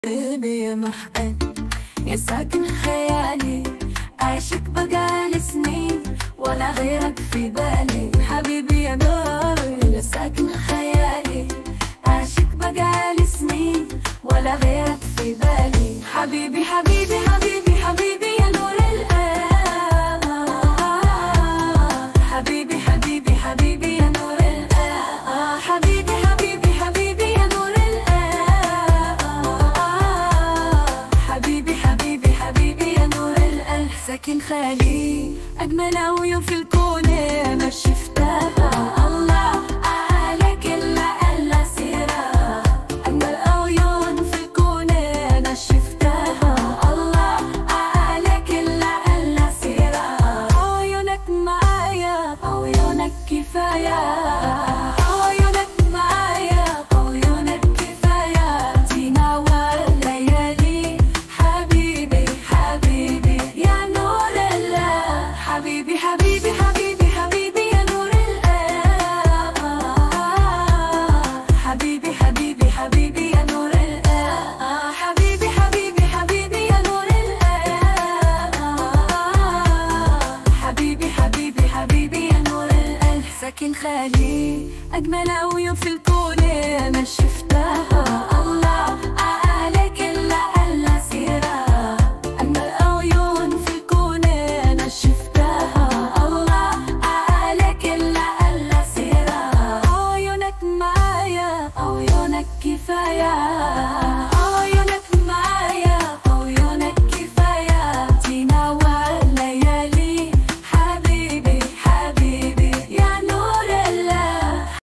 قلبي محقن يا ساكن خيالي، عايشك بقالي سنين ولا غيرك في بالي. حبيبي يا نور يا ساكن خيالي، عايشك بقالي سنين ولا غيرك في بالي. حبيبي حبيبي حبيبي حبيبي يا نور القلب، حبيبي حبيبي حبيبي يا نور القلب، حبيبي حبيبي حبيبي يا نور القلب، حبيبي حبيبي حبيبي يا نور القلب. ساكن خيالي أجمل عيون في الكون ما شفتها، الله عليك إلا سيرة. أجمل عيون في الكون أنا شفتها، الله عليك إلا سيرة. عيونك معايا عيونك كفاية، عيونك معايا عيونك كفاية. تنور ليالي حبيبي حبيبي يا نور الله، حبيبي حبيبي حبيبي حبيبي يا نور القلب، حبيبي حبيبي حبيبي يا نور القلب، حبيبي حبيبي حبيبي يا نور القلب، حبيبي حبيبي حبيبي يا نور القلب. ساكن خيالي أجمل عيون في الكون ما شفتها، الله عليك إلا سيرة. أجمل عيون في الكون أنا شفتها، الله عليك إلا سيرة. عيونك معايا عيونك كفاية.